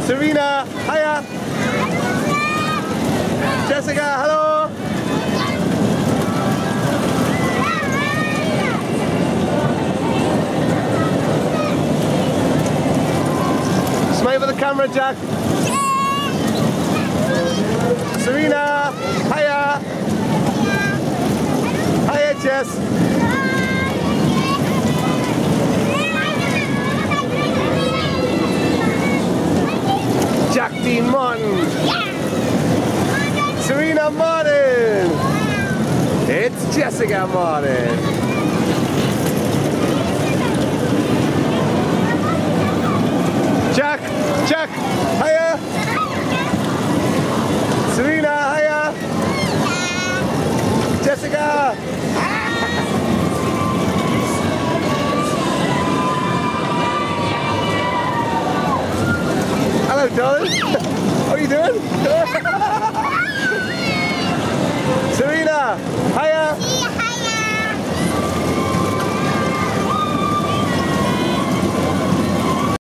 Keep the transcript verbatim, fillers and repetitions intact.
Serena, hiya. Jessica, hello. Smile for the camera, Jack. Serena, hiya. Hiya, Jess. Jack Dean Martin. Serena Martin. It's Jessica Martin. Jack, Jack, hiya. Serena, hiya. Jessica. Hello, darling. How are you doing?